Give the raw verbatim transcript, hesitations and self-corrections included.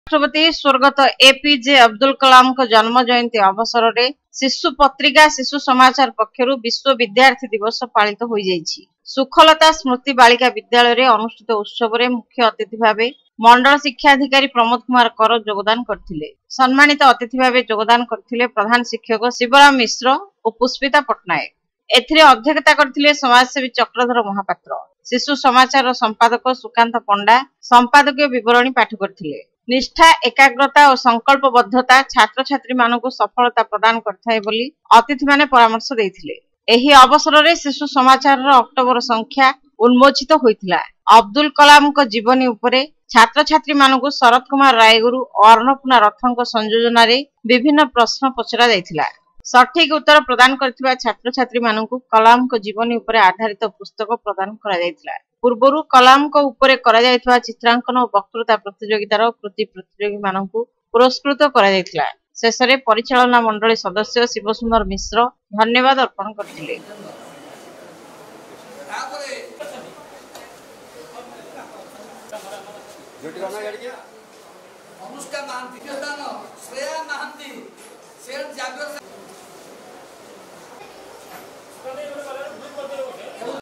राष्ट्रपति स्वर्गत एपीजे अब्दुल कलाम को जन्म जयंती अवसर में शिशु पत्रिका शिशु समाचार पक्षरु विश्व विद्यार्थी दिवस पालित हो जाइछि। सुखलता स्मृति बालिका विद्यालय रे अनुष्ठित उत्सव रे मुख्य अतिथि भावे मंडल शिक्षा अधिकारी प्रमोद कुमार कर योगदान करथिले। सम्मानित अतिथि भावे योगदान करथिले प्रधान शिक्षक शिवराम मिश्र और पुष्पिता पटनायक। एथिरे अध्यक्षता करथिले समाजसेवी चक्रधर महापात्र। शिशु समाचार संपादक सुकांत पंडा संपादकीय विवरणी पाठ करथिले। निष्ठा एकाग्रता और संकल्पबद्धता छात्र छात्री मानक सफलता प्रदान करथाय बोली अतिथि माने परामर्श देथिले। एही अवसर रे शिशु समाचार अक्टोबर संख्या उन्मोचित होइतिला। अब्दुल कलाम को जीवनी उपरे छात्र छात्री मानक शरद कुमार रायगुरु और अन्नपूर्णा रथंक संयोजन रे विभिन्न प्रश्न पचरा जायतिला। सठिक उत्तर प्रदान करथिबा छात्र छात्री मानक कलाम को जीवनी उपरे आधारित पुस्तक प्रदान करा जायतिला। पूर्वरु कलाम को उपरे करा जायतिबा चित्रांकन और वक्तृता प्रतियोगितार कृति प्रतियोगी मानक पुरस्कृत करा जायतिला। शेषरे परिचालना मंडली सदस्य शिवसुंदर मिश्र धन्यवाद अर्पण करथिले। अनुष्का महांती श्रेया महांती